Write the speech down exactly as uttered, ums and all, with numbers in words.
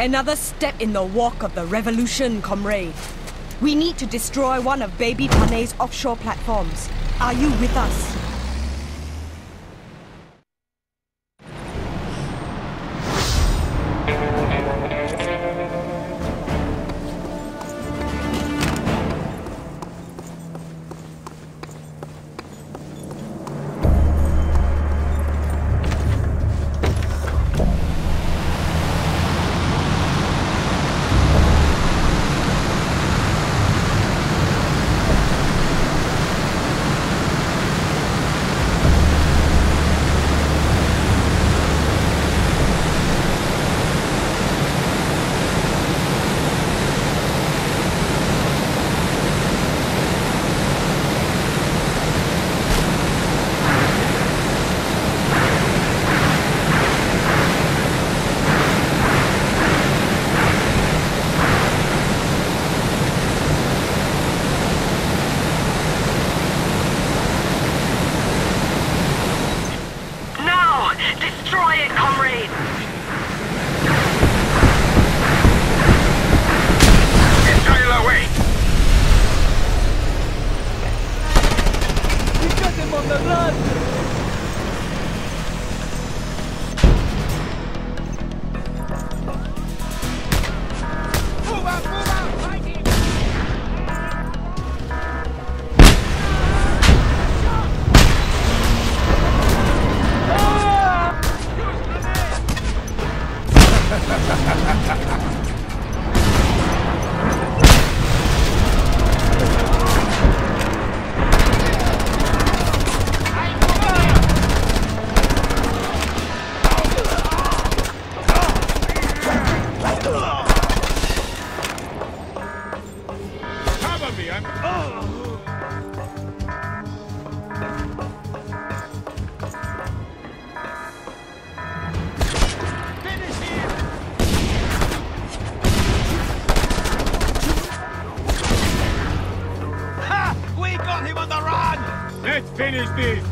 Another step in the walk of the revolution, comrade. We need to destroy one of Baby Panay's offshore platforms. Are you with us? Destroy it, comrade! Sail away! We got him on the run! Move out, move out! Fight him! Cover me, I'm... Oh. We got him on the run! Let's finish this!